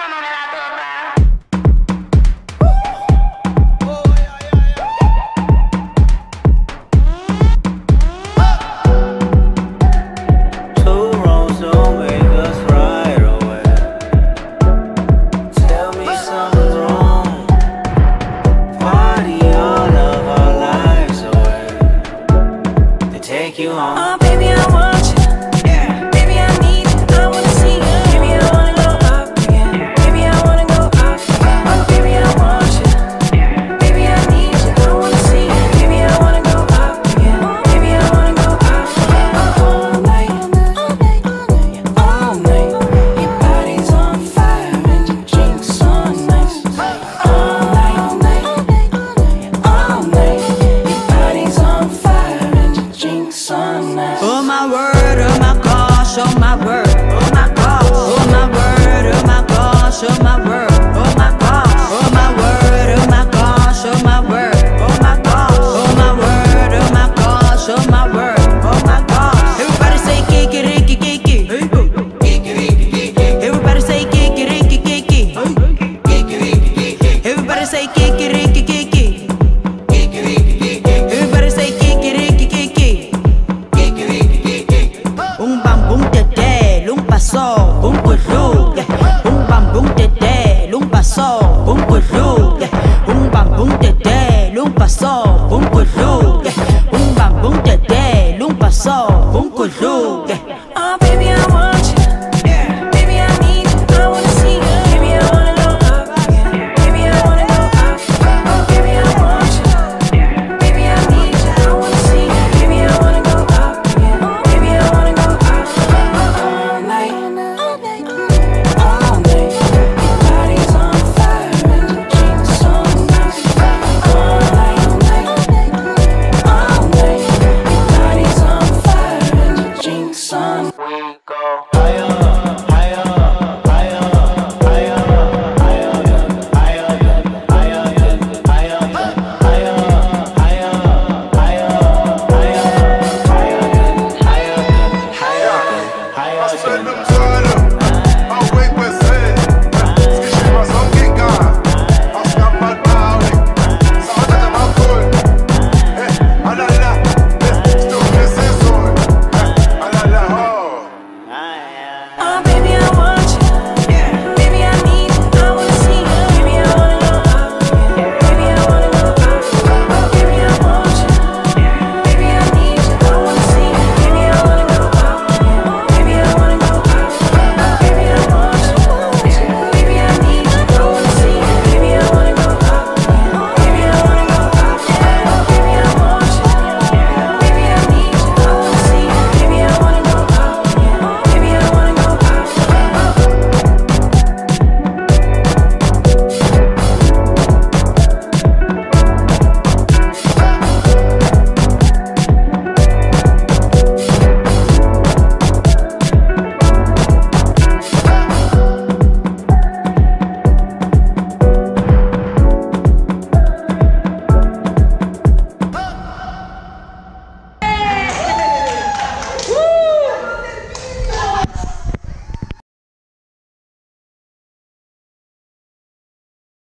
Oh, baby, I want you. Baby, I need you. I wanna see you. Baby, I wanna go up again. Baby, I wanna go up again. Oh, baby, I want you. Baby, I need you. I wanna see you. Baby, I wanna go up again. Baby, I wanna go up again. All night, all night, all night. Your body's on fire and your drinks on nice. All night, all night, all night. Your body's on fire and your drinks on nice. Oh my word, oh my gosh, oh my word, oh my gosh, oh my word, oh my gosh, oh my word, oh my gosh, oh my word, oh my gosh, oh my word, oh my gosh, oh my word, oh my gosh, oh my word, oh my gosh. Everybody say kiki riki kiki. Everybody say kiki riki kiki. Everybody say kiki riki kiki. Everybody say kiki riki kiki. Un bambum tete, un paso, un cuero.